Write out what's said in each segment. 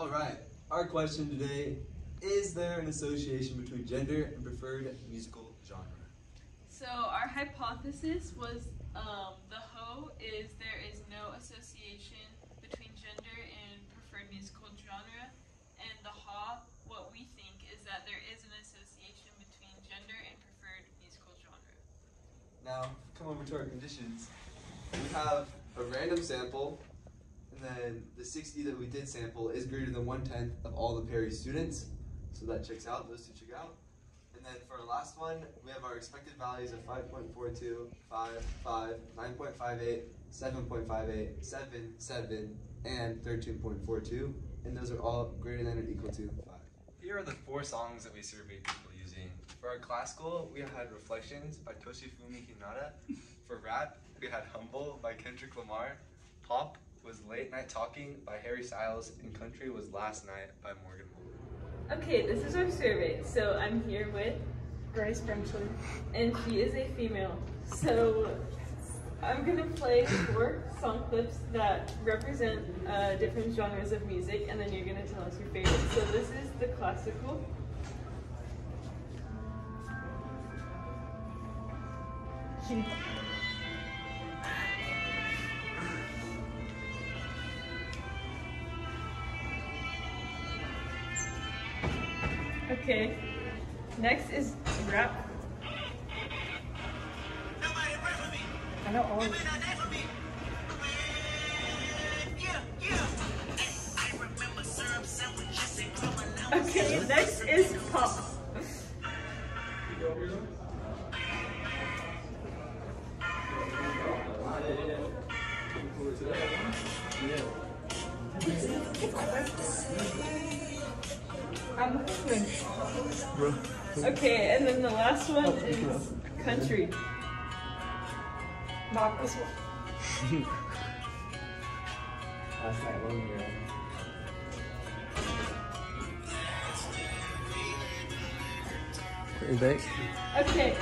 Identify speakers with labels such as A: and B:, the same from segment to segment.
A: All right, our question today, is there an association between gender and preferred musical genre?
B: So our hypothesis was the hoe is there is no association between gender and preferred musical genre, and the haw, what we think is that there is an association between gender and preferred musical genre.
A: Now, come over to our conditions. We have a random sample, and then the 60 that we did sample is greater than 1/10 of all the Perry students. So that checks out, those two check out. And then for our last one, we have our expected values of 5.42, 5, 5, 9.58, 7.58, 7, 7, and 13.42. And those are all greater than or equal to 5.
C: Here are the 4 songs that we surveyed people using. For our classical, we had Reflections by Toshifumi Hinata. For rap, we had Humble by Kendrick Lamar. Pop was Late Night Talking by Harry Styles, and country was Last Night by Morgan Wallen.
B: Okay, this is our survey. So I'm here with
D: Grace Brimsley.
B: and she is a female. So I'm gonna play 4 song clips that represent different genres of music, and then you're gonna tell us your favorite. So this is the classical. Okay, next is rap.
D: I know all of it.
B: Okay, next is pop.
D: I'm hoping.
B: Okay, and then the last one is country.
D: Not this one.
A: Last night, one year.
B: Okay.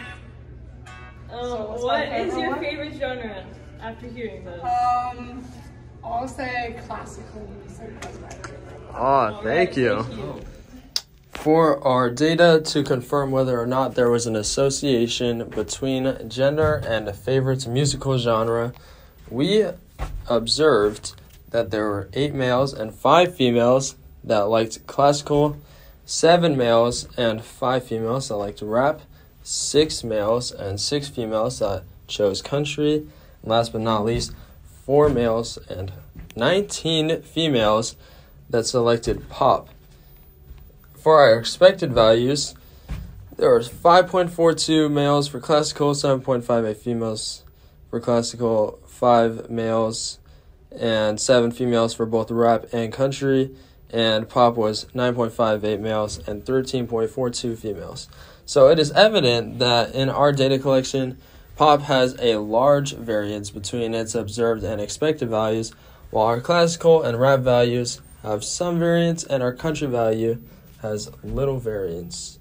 B: What is your favorite genre after hearing those?
D: I'll say classical music is my favorite.
E: Oh, thank you. For our data to confirm whether or not there was an association between gender and a favorite musical genre, we observed that there were 8 males and 5 females that liked classical, 7 males and 5 females that liked rap, 6 males and 6 females that chose country, and last but not least, 4 males and 19 females that selected pop. For our expected values, there was 5.42 males for classical, 7.58 females for classical, 5 males and 7 females for both rap and country, and pop was 9.58 males and 13.42 females. So it is evident that in our data collection, pop has a large variance between its observed and expected values, while our classical and rap values have some variance and our country value has little variance.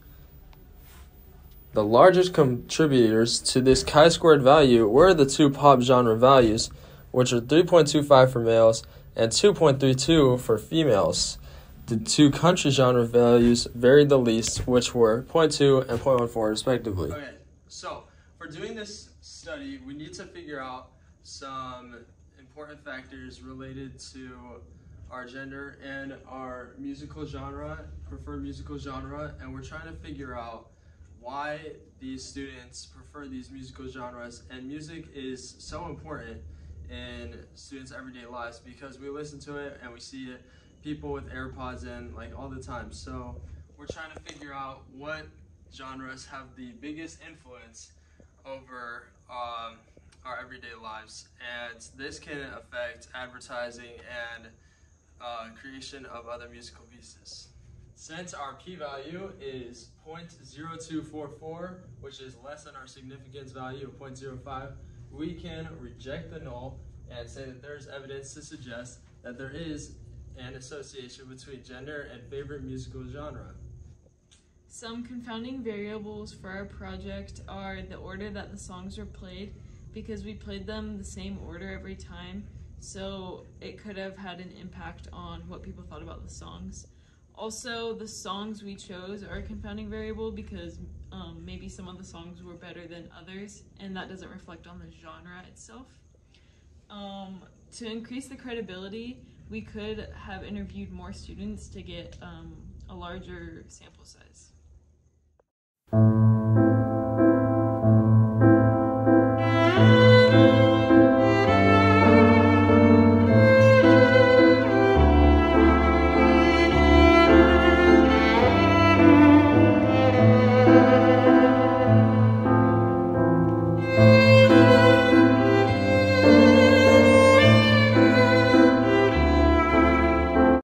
E: The largest contributors to this chi-squared value were the 2 pop genre values, which are 3.25 for males and 2.32 for females. The 2 country genre values varied the least, which were 0.2 and 0.14 respectively.
F: Okay, so for doing this study, we need to figure out some important factors related to our gender and our musical genre, preferred musical genre, and we're trying to figure out why these students prefer these musical genres. And music is so important in students' everyday lives because we listen to it and we see people with AirPods in like all the time. So we're trying to figure out what genres have the biggest influence over our everyday lives, and this can affect advertising and creation of other musical pieces. Since our p-value is 0.0244, which is less than our significance value of 0.05, we can reject the null and say that there's evidence to suggest that there is an association between gender and favorite musical genre.
B: Some confounding variables for our project are the order that the songs are played, because we played them the same order every time. So it could have had an impact on what people thought about the songs. Also, the songs we chose are a confounding variable because maybe some of the songs were better than others, and that doesn't reflect on the genre itself. To increase the credibility, we could have interviewed more students to get a larger sample size.